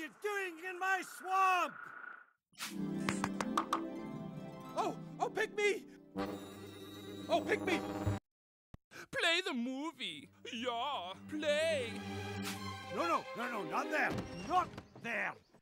you doing in my swamp? Oh, pick me! Oh, pick me! Play the movie. Yeah, play. No, not there. Not there.